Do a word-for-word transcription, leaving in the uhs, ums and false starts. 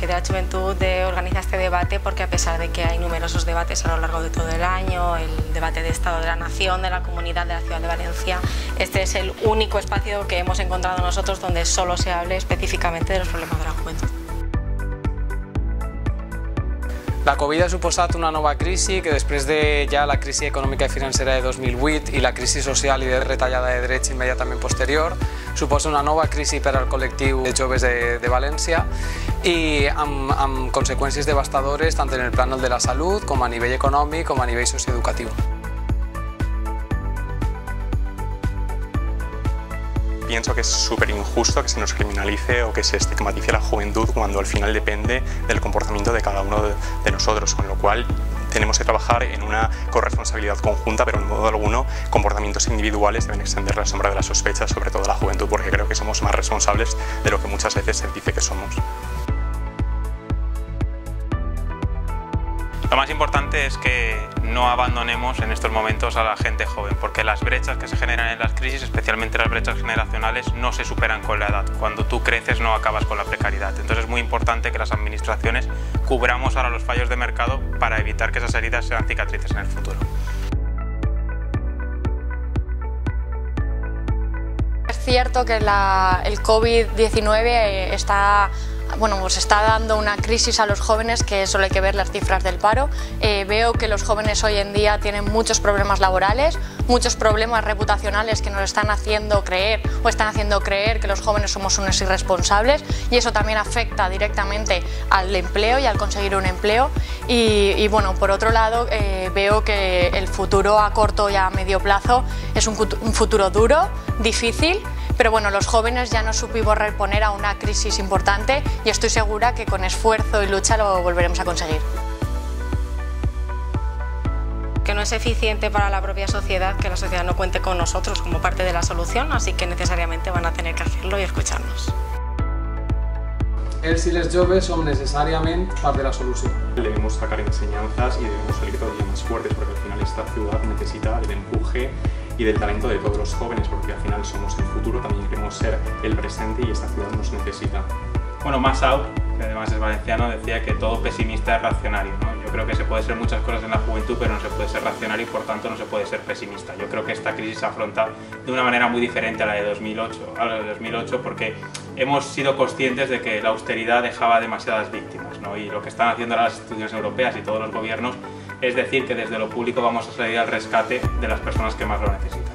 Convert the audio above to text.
Consejo de la Juventud de, organiza este debate porque a pesar de que hay numerosos debates a lo largo de todo el año, el debate de Estado de la Nación, de la Comunidad de la Ciudad de Valencia, este es el único espacio que hemos encontrado nosotros donde solo se hable específicamente de los problemas de la juventud. La Covid ha suposat una nova crisi que després de ja la crisi econòmica i financera de dos mil vuit i la crisi social i de retallada de drets immediatament posterior, suposa una nova crisi per al col·lectiu de joves de, de València i amb, amb conseqüències devastadores tant en el plànol de la salut com a nivell econòmic com a nivell socioeducatiu. Pienso que es súper injusto que se nos criminalice o que se estigmatice a la juventud cuando al final depende del comportamiento de cada uno de, de nosotros, con lo cual tenemos que trabajar en una corresponsabilidad conjunta, pero en modo alguno comportamientos individuales deben extender la sombra de la sospecha sobre todo a la juventud, porque creo que somos más responsables de lo que muchas veces se dice que somos. Lo más importante es que no abandonemos en estos momentos a la gente joven, porque las brechas que se generan en las crisis, especialmente las brechas generacionales, no se superan con la edad. Cuando tú creces no acabas con la precariedad. Entonces es muy importante que las administraciones cubramos ahora los fallos de mercado para evitar que esas heridas sean cicatrices en el futuro. Es cierto que la, el COVID diecinueve está... Bueno, pues está dando una crisis a los jóvenes, que solo hay que ver las cifras del paro. Eh, veo que los jóvenes hoy en día tienen muchos problemas laborales, muchos problemas reputacionales que nos están haciendo creer o están haciendo creer que los jóvenes somos unos irresponsables, y eso también afecta directamente al empleo y al conseguir un empleo. Y, y bueno, por otro lado, eh, veo que el futuro a corto y a medio plazo es un, un futuro duro, difícil. Pero bueno, los jóvenes ya nos supimos reponer a una crisis importante y estoy segura que con esfuerzo y lucha lo volveremos a conseguir. Que no es eficiente para la propia sociedad que la sociedad no cuente con nosotros como parte de la solución, así que necesariamente van a tener que hacerlo y escucharnos. Els i les joves som necessàriament part de la solució. Debemos sacar enseñanzas y debemos salir todavía más fuertes, porque al final esta ciudad necesita del empuje y del talento de todos los jóvenes, porque al final somos el futuro, también queremos ser el presente y esta ciudad nos necesita. Bueno, Massaut, que además es valenciano, decía que todo pesimista es reaccionario, ¿no? Yo creo que se puede ser muchas cosas en la juventud, pero no se puede ser reaccionario y por tanto no se puede ser pesimista. Yo creo que esta crisis se afronta de una manera muy diferente a la de dos mil ocho, a la de dos mil ocho porque hemos sido conscientes de que la austeridad dejaba demasiadas víctimas, ¿no? Y lo que están haciendo ahora las instituciones europeas y todos los gobiernos es decir que desde lo público vamos a salir al rescate de las personas que más lo necesitan.